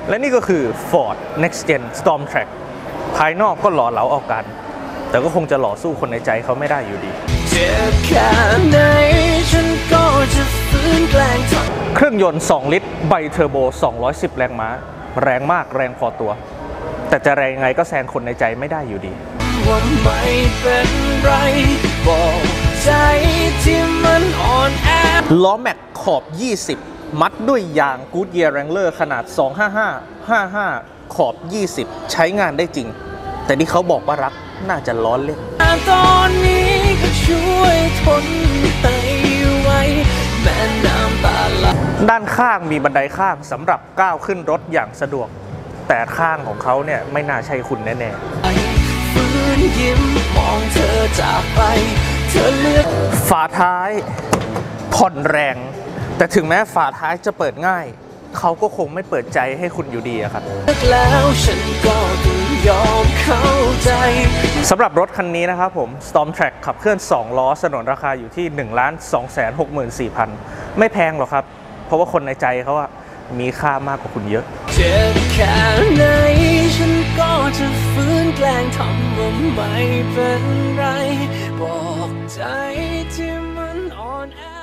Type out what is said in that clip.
และนี่ก็คือ Ford Next Gen Storm Track ภายนอกก็หล่อเหลาเอากันแต่ก็คงจะหล่อสู้คนในใจเขาไม่ได้อยู่ดีเครื่องยนต์2 ลิตรไบเทอร์โบ210 แรงม้าแรงมากแรงพอตัวแต่จะแรงยังไงก็แซงคนในใจไม่ได้อยู่ดีว่าไม่เป็นไรบอกใจที่มันอ่อนแอล้อแม็กขอบ20มัดด้วยยาง Goodyear Wrangler ขนาด255/55ขอบ20ใช้งานได้จริงแต่ที่เขาบอกว่ารักน่าจะล้อเล่นตอนนี้ก็ช่วยทนให้ไว้แม่น้ำตาไหลด้านข้างมีบันไดข้างสำหรับก้าวขึ้นรถอย่างสะดวกแต่ข้างของเขาเนี่ยไม่น่าใช่คุณแน่ๆฟื้นยิ้มมองเธอจากไปเธอเลือกฝาท้ายผ่อนแรงแต่ถึงแม้ฝาท้ายจะเปิดง่ายเขาก็คงไม่เปิดใจให้คุณอยู่ดีครับแล้วฉันก็ยอมเข้าใจสำหรับรถคันนี้นะครับผม Storm Track ขับเคลื่อน2 ล้อสนนราคาอยู่ที่ 1,264,000 ไม่แพงหรอกครับเพราะว่าคนในใจเขาอะมีค่ามากกว่าคุณเยอะเจ็บแค่ไหนฉันก็จะฟื้นแกล้งทำว่าไม่เป็นไรบอกใจที่มันอ่อนแอ